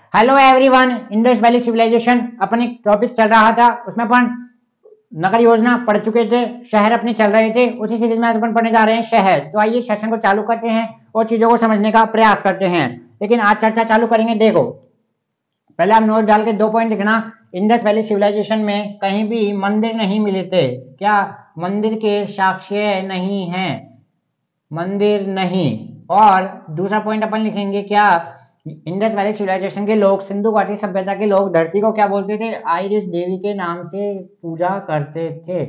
Hello everyone, Indus valley civilisation अपने topic चल रहा था, उसमें अपन नगर योजना पढ़ चुके थे, शहर अपने चल रहे थे। उसी सीरीज में आज अपन पढ़ने जा रहे हैं शहर। तो आइए सेशन को चालू करते हैं और चीजों को समझने का प्रयास करते हैं। लेकिन आज चर्चा चालू करेंगे। देखो, पहले आप नोट डाल के 2 पॉइंट लिखना। इंडस वैली सिविलाइजेशन में कहीं भी मंदिर नहीं मिले थे। क्या? मंदिर के साक्ष्य नहीं है, मंदिर नहीं। और दूसरा पॉइंट अपन लिखेंगे क्या? इंडस वैली सिविलाइजेशन के लोग, सिंधु घाटी सभ्यता के लोग धरती को क्या बोलते थे? आइरिस देवी के नाम से पूजा करते थे।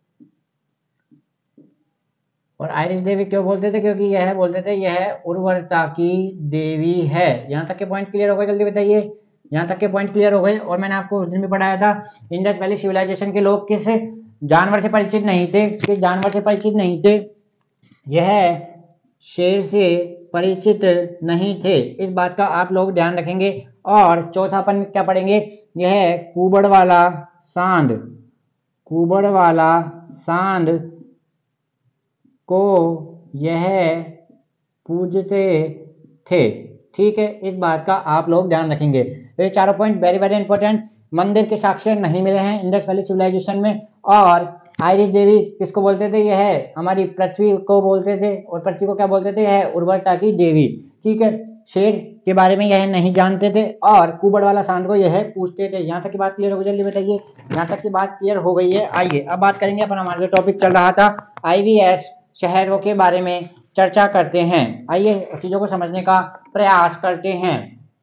और आइरिस देवी क्यों बोलते थे? क्योंकि यह बोलते थे यह उर्वरता की देवी है। यहाँ तक के पॉइंट क्लियर हो गए? जल्दी बताइए, यहाँ तक के पॉइंट क्लियर हो गए। और मैंने आपको उस दिन भी पढ़ाया था, इंडस वैली सिविलाइजेशन के लोग किस जानवर से परिचित नहीं थे? किस जानवर से परिचित नहीं थे? यह शेर से परिचित नहीं थे। इस बात का आप लोग ध्यान रखेंगे। और चौथा अपन क्या पढ़ेंगे? यह कुबड़ वाला सांड, कुबड़ वाला सांड को यह पूजते थे। ठीक है, इस बात का आप लोग ध्यान रखेंगे। तो ये चारों पॉइंट वेरी वेरी इंपॉर्टेंट। मंदिर के साक्ष्य नहीं मिले हैं इंडस वैली सिविलाइजेशन में। और आइरिस देवी किसको बोलते थे? यह हमारी पृथ्वी को बोलते थे। और पृथ्वी को क्या बोलते थे? यह उर्वरता की देवी। ठीक है, शेर के बारे में यह नहीं जानते थे और कुबड़ वाला सांड को यह पूछते थे। यहाँ तक की बात क्लियर हो गई? जल्दी बताइए, यहाँ तक की बात क्लियर हो गई है? आइए अब बात करेंगे अपन, हमारा जो टॉपिक चल रहा था IVS शहरों के बारे में चर्चा करते हैं। आइए चीजों को समझने का प्रयास करते हैं।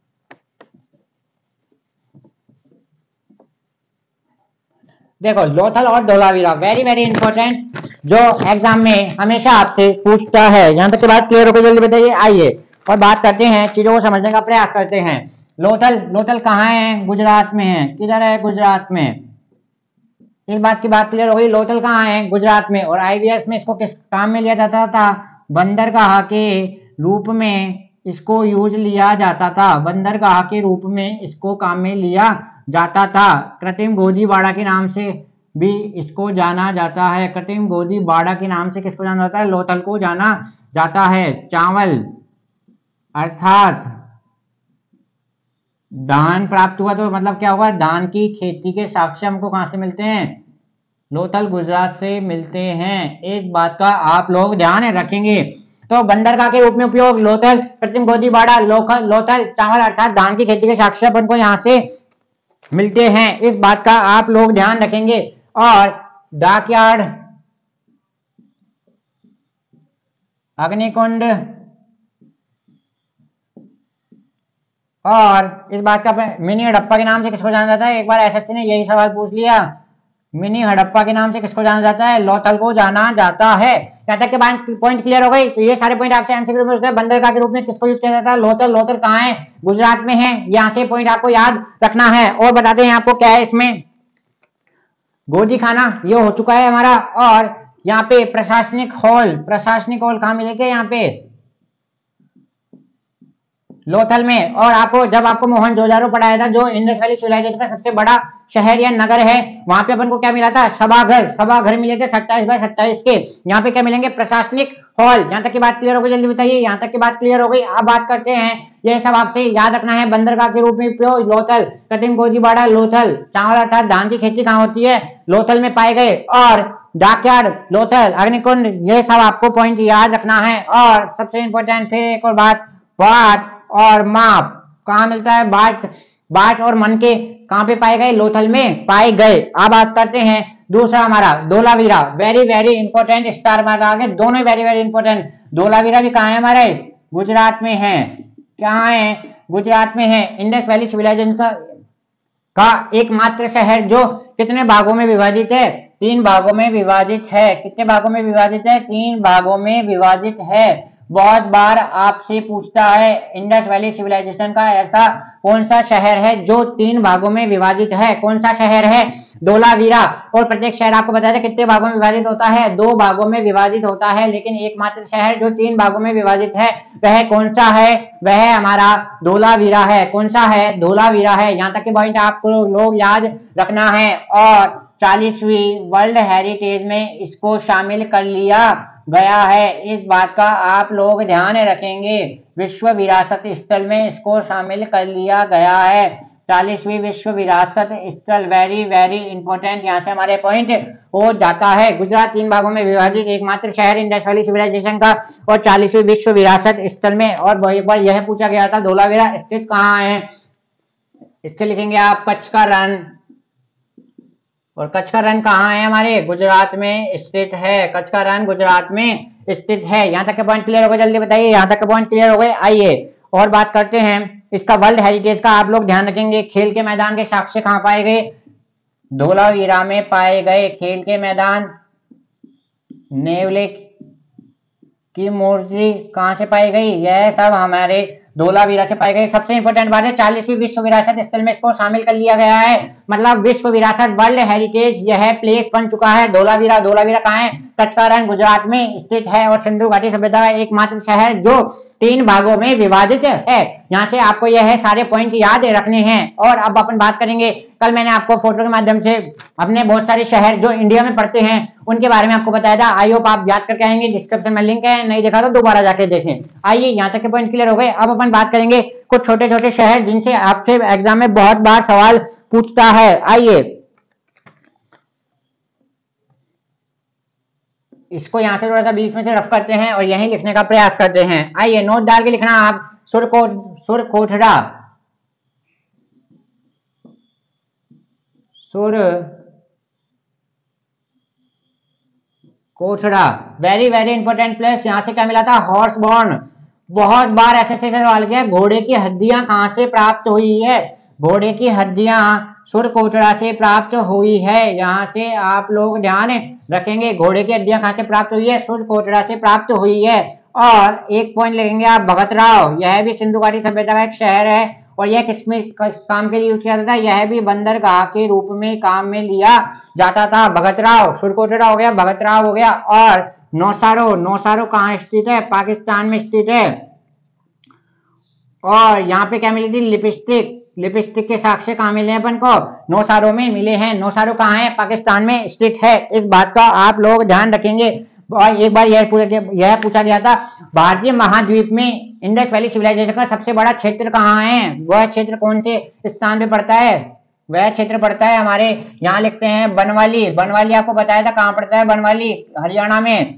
देखो, लोथल और धोलावीरा वेरी वेरी इंपॉर्टेंट, जो एग्जाम में हमेशा आपसे पूछता है। यहां तक की बात क्लियर हो गई? जल्दी बताइए। आइए और बात करते हैं, चीजों को समझने का प्रयास करते हैं। लोथल, लोथल कहाँ है? गुजरात में है। किधर है? गुजरात में। इस बात की बात क्लियर हो गई। लोथल कहाँ है? गुजरात में। और IVS में इसको किस काम में लिया जाता था? बंदरगाह के रूप में इसको यूज लिया जाता था। बंदरगाह के रूप में इसको काम में लिया जाता था। कृत्रिम गोदी बाड़ा के नाम से भी इसको जाना जाता है। कृत्रिम गोदी बाड़ा के नाम से किसको जाना जाता है? लोथल को जाना जाता है। चावल अर्थात धान प्राप्त हुआ, तो मतलब क्या होगा? धान की खेती के साक्ष्य हमको कहां से मिलते हैं? लोथल गुजरात से मिलते हैं। इस बात का आप लोग ध्यान रखेंगे। तो बंदरगाह के रूप में उपयोग लोथल, कृत्रिम गोदी बाड़ा, लोथल, चावल अर्थात धान की खेती के साक्ष्य अपन को यहाँ से मिलते हैं। इस बात का आप लोग ध्यान रखेंगे। और डाकयार्ड, अग्निकुंड, और इस बात का मिनी हड़प्पा के नाम से किसको जाना जाता है? एक बार SSC ने यही सवाल पूछ लिया। मिनी हड़प्पा के नाम से किसको जाना जाता है? लोथल को जाना जाता है। यहाँ तक के पॉइंट क्लियर हो गई? तो ये सारे पॉइंट आपसे MCQ में पूछते हैं। बंदरगाह के रूप में किसको यूज किया जाता है? लोथल। लोथल कहाँ है? गुजरात में है। यहाँ से पॉइंट आपको याद रखना है। और बताते हैं आपको क्या है इसमें। गोदी खाना ये हो चुका है हमारा। और यहाँ पे प्रशासनिक हॉल, प्रशासनिक हॉल कहाँ मिले थे? यहाँ पे लोथल में। और आपको जब आपको मोहनजोदारो पढ़ाया था, जो इंडस वैली सिविलाइजेशन का सबसे बड़ा शहर या नगर है, वहां पे अपन को क्या मिला था? सभाघर। सभाघर मिले थे 27x27 के। यहाँ पे क्या मिलेंगे? प्रशासनिक हॉल। यहाँ तक की बात क्लियर हो गई? जल्दी बताइए, यहाँ तक की बात क्लियर हो गई? अब बात करते हैं, यह सब आपसे याद रखना है। बंदरगाह के रूप में उपयोग लोथल, कृत्रिम गोदी बाड़ा लोथल, चावल अर्थात धान की खेती कहाँ होती है? लोथल में पाए गए। और डाकयार्ड लोथल, अग्निकुंड, ये सब आपको पॉइंट याद रखना है। और सबसे इंपॉर्टेंट फिर एक और बात, बाट और माप कहाँ मिलता है? बाट और मन के कहाँ पे पाए गए? लोथल में पाए गए। अब बात करते हैं दूसरा हमारा Dholavira, very very important, star mark आगे, दोनों वेरी वेरी इंपॉर्टेंट। धोलावीरा भी कहाँ है हमारे? गुजरात में है। कहाँ है? गुजरात में है। इंडस वैली सिविलाइजेशन का एकमात्र शहर जो कितने भागों में विभाजित है? 3 भागों में विभाजित है। कितने भागों में विभाजित है? 3 भागों में विभाजित है। बहुत बार आपसे पूछता है इंडस वैली सिविलाइजेशन का ऐसा कौन सा शहर है जो 3 भागों में विभाजित है? कौन सा शहर है? धोलावीरा। और प्रत्येक शहर आपको बताया था कितने भागों में विभाजित होता है? 2 भागों में विभाजित होता है। लेकिन एकमात्र शहर जो 3 भागों में विभाजित है वह कौन सा है? वह हमारा धोलावीरा है। कौन सा है? धोलावीरा है। यहाँ तक के पॉइंट आपको लोग याद रखना है। और 40वीं वर्ल्ड हेरिटेज में इसको शामिल कर लिया गया है। इस बात का आप लोग ध्यान रखेंगे। विश्व विरासत स्थल में इसको शामिल कर लिया गया है। 40वीं विश्व विरासत स्थल, वेरी वेरी इंपॉर्टेंट, यहाँ से हमारे पॉइंट हो जाता है। गुजरात 3 भागों में विभाजित एकमात्र शहर इंडस वैली सिविलाइजेशन का और 40वीं विश्व विरासत स्थल में। और एक बार यह पूछा गया था धोलावीरा स्थित कहाँ है, इसके लिखेंगे आप कच्छ का रण। और कच्छ का रण कहाँ है, हमारे गुजरात में स्थित है। कच्छ का रण गुजरात में स्थित है। यहाँ तक के पॉइंट क्लियर हो गए, जल्दी बताइए, यहाँ तक के पॉइंट क्लियर हो गए। आइए और बात करते हैं इसका वर्ल्ड हेरिटेज का। आप लोग ध्यान रखेंगे, खेल के मैदान के साक्ष्य कहाँ पाए गए, धोलावीरा में पाए गए। खेल के मैदान, नेवले की मूर्ति कहाँ से पाई गई, यह सब हमारे धोलावीरा से पाई गई। सबसे इंपॉर्टेंट बात है 40वीं विश्व विरासत स्थल में इसको शामिल कर लिया गया है, मतलब विश्व विरासत वर्ल्ड हेरिटेज यह प्लेस बन चुका है धोलावीरा। धोलावीरा कहाँ है, कच्छ का रण गुजरात में स्थित है और सिंधु घाटी सभ्यता का एकमात्र शहर जो 3 भागों में विभाजित है। यहाँ से आपको यह सारे पॉइंट याद रखने हैं। और अब अपन बात करेंगे, कल मैंने आपको फोटो के माध्यम से अपने बहुत सारे शहर जो इंडिया में पड़ते हैं उनके बारे में आपको बताया था। आई होप आप याद करके आएंगे, डिस्क्रिप्शन में लिंक है, नहीं देखा तो दोबारा जाके देखें। आइए, यहाँ तक के पॉइंट क्लियर हो गए। अब अपन बात करेंगे कुछ छोटे छोटे शहर जिनसे आपसे एग्जाम में बहुत बार सवाल पूछता है। आइए इसको यहाँ से थोड़ा सा बीच में से रफ करते हैं और यहीं लिखने का प्रयास करते हैं। आइए नोट डाल के लिखना आप, Surkotada, Surkotada, very very important place. यहाँ से क्या मिला था, हॉर्सबॉर्न। बहुत बार ऐसे सवाल किया, घोड़े की हड्डियां कहाँ से प्राप्त हुई है, घोड़े की हड्डियां सुरकोटड़ा से प्राप्त हुई है। यहाँ से आप लोग ध्यान रखेंगे, घोड़े की हड्डियां कहाँ से प्राप्त हुई है, सुरकोटड़ा से प्राप्त हुई है। और एक पॉइंट लिखेंगे आप, भगतराव, यह भी सिंधु घाटी सभ्यता का एक शहर है और यह किसमें काम के लिए यूज किया जाता था, यह भी बंदरगाह के रूप में काम में लिया जाता था। भगतराव, सुरकोटड़ा हो गया, भगतराव हो गया। और नौसारो, नौसारो कहाँ स्थित है, पाकिस्तान में स्थित है। और यहाँ पे क्या मिली थी, लिपस्टिक, लिपस्टिक के साक्ष्य कहाँ मिले हैं अपन को, नौसारो में मिले हैं। नौसारो कहाँ है, पाकिस्तान में स्थित है। इस बात का आप लोग ध्यान रखेंगे। और एक बार यह पूछा गया था, भारतीय महाद्वीप में इंडस वैली सिविलाइजेशन का सबसे बड़ा क्षेत्र कहाँ है, वह क्षेत्र कौन से स्थान पे पड़ता है, वह क्षेत्र पड़ता है हमारे, यहाँ लिखते हैं बनवाली। बनवाली आपको बताया था कहाँ पड़ता है, बनवाली हरियाणा में,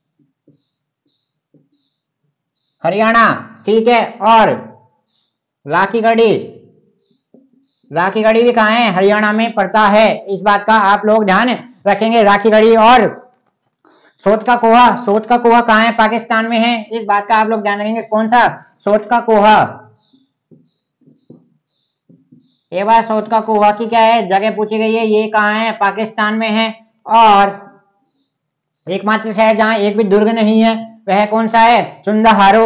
हरियाणा, ठीक है। और राखीगढ़ी, राखीगढ़ी भी कहाँ है, हरियाणा में पड़ता है। इस बात का आप लोग ध्यान रखेंगे, राखीगढ़ी। और सोट का कोहा, सोट का कोहा कहाँ है, पाकिस्तान में है। इस बात का आप लोग ध्यान रखेंगे, कौन सा, सोट का कोहा। एक बार सोट का कोहा की क्या है, जगह पूछी गई है, ये कहाँ है, पाकिस्तान में है। और एकमात्र शहर जहाँ एक भी दुर्ग नहीं है वह कौन सा है, चुंदाहारो।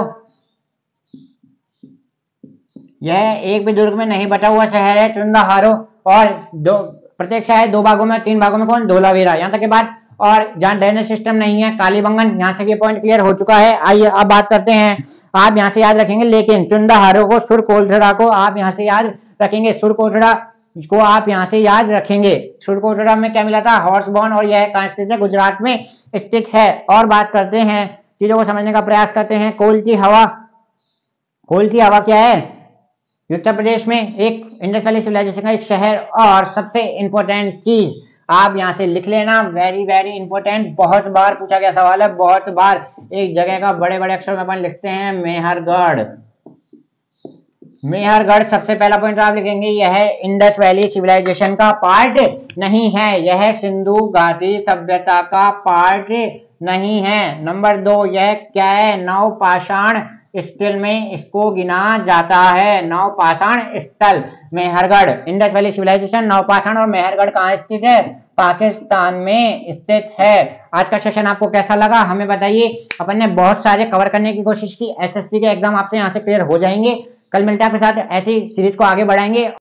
यह एक भी दुर्ग में नहीं बटा हुआ शहर है, चुंदाहारो। और प्रत्येक शहर 2 भागों में, 3 भागों में कौन, धोलावीरा। यहाँ तक के बाद, और जहाँ ड्रेनेज सिस्टम नहीं है, कालीबंगन। यहाँ से ये पॉइंट क्लियर हो चुका है। आइए अब बात करते हैं, आप यहाँ से याद रखेंगे, लेकिन चुंदाहारो को, सुरकोटड़ा को आप यहाँ से याद रखेंगे, सुरकोटड़ा को आप यहाँ से याद रखेंगे। सुरकोटड़ा में क्या मिला था, हॉर्सबॉर्न, और यह कहाँ स्थित है, गुजरात में स्थित है। और बात करते हैं, चीजों को समझने का प्रयास करते हैं। कोल की हवा, कोल की हवा क्या है, उत्तर प्रदेश में एक इंडस वैली सिविलाइजेशन का एक शहर। और सबसे इंपॉर्टेंट चीज आप यहां से लिख लेना, वेरी वेरी इंपॉर्टेंट, बहुत बार पूछा गया सवाल है, बहुत बार। एक जगह का बड़े बड़े अक्षर में अपन लिखते हैं, मेहरगढ़। मेहरगढ़ सबसे पहला पॉइंट आप लिखेंगे, यह इंडस वैली सिविलाइजेशन का पार्ट नहीं है, यह सिंधु घाटी सभ्यता का पार्ट नहीं है। नंबर 2, यह क्या है, नवपाषाण स्थल में इसको गिना जाता है, नवपाषाण स्थल मेहरगढ़। इंडस वैली सिविलाइजेशन, नवपाषाण और मेहरगढ़ कहाँ स्थित है, पाकिस्तान में स्थित है। आज का सेशन आपको कैसा लगा हमें बताइए। अपन ने बहुत सारे कवर करने की कोशिश की, एसएससी के एग्जाम आपसे यहाँ से क्लियर हो जाएंगे। कल मिलते हैं आपके साथ, ऐसी सीरीज को आगे बढ़ाएंगे।